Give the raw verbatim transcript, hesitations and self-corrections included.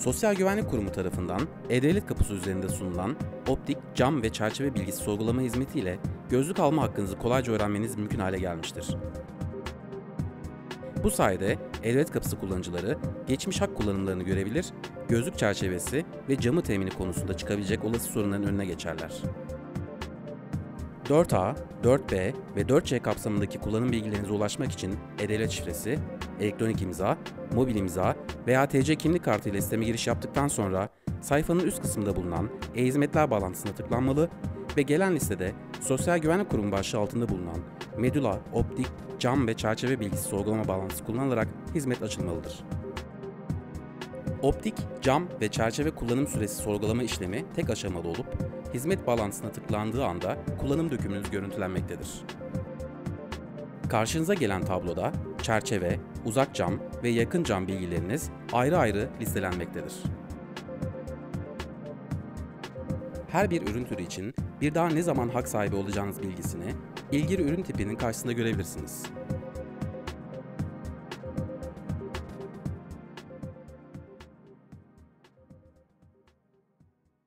Sosyal Güvenlik Kurumu tarafından E-Devlet Kapısı üzerinde sunulan optik, cam ve çerçeve bilgisi sorgulama hizmetiyle gözlük alma hakkınızı kolayca öğrenmeniz mümkün hale gelmiştir. Bu sayede E-Devlet Kapısı kullanıcıları geçmiş hak kullanımlarını görebilir, gözlük çerçevesi ve camı temini konusunda çıkabilecek olası sorunların önüne geçerler. dört A, dört B ve dört C kapsamındaki kullanım bilgilerinize ulaşmak için E-Devlet şifresi, elektronik imza, mobil imza veya T C kimlik kartı ile sisteme giriş yaptıktan sonra sayfanın üst kısmında bulunan E-Hizmetler bağlantısına tıklanmalı ve gelen listede Sosyal Güvenlik Kurumu başlığı altında bulunan Medula, optik, cam ve çerçeve bilgisi sorgulama bağlantısı kullanılarak hizmet açılmalıdır. Optik, cam ve çerçeve kullanım süresi sorgulama işlemi tek aşamalı olup, hizmet bağlantısına tıklandığı anda kullanım dökümünüz görüntülenmektedir. Karşınıza gelen tabloda çerçeve, uzak cam ve yakın cam bilgileriniz ayrı ayrı listelenmektedir. Her bir ürün türü için bir daha ne zaman hak sahibi olacağınız bilgisini ilgili ürün tipinin karşısında görebilirsiniz.